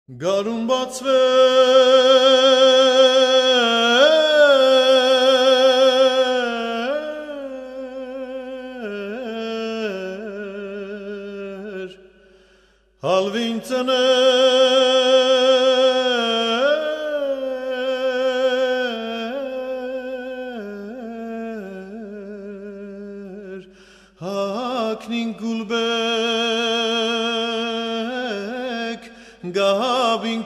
Գարուն բացվեր հալվին ծներ հակնին գուլբեք գահավին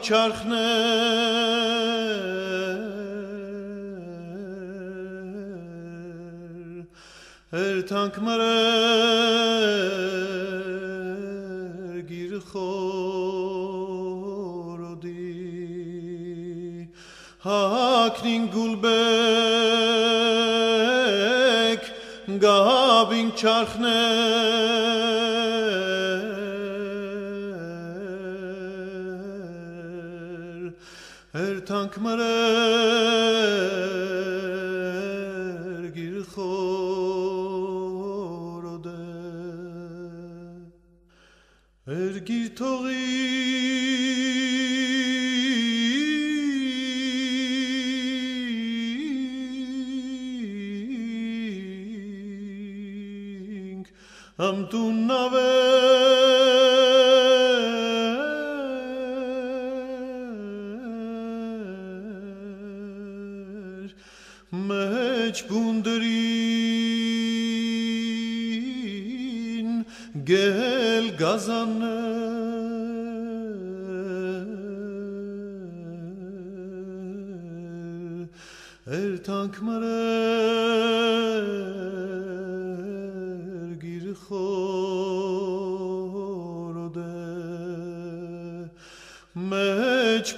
չարխներ երթանք մրեր գիր խորոդի հակնին գուլբեք գահավին չարխներ երթանք մրեր գիր խորոդե երգիր թողինք ամտուն նավեր մեջ բունդրին գել գազաններ երթանք մրեր գիր խորոդե մեջ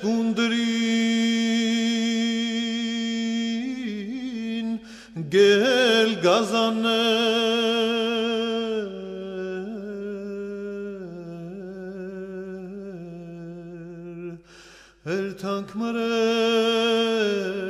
բունդրին գել գազաններ երթանք մրեր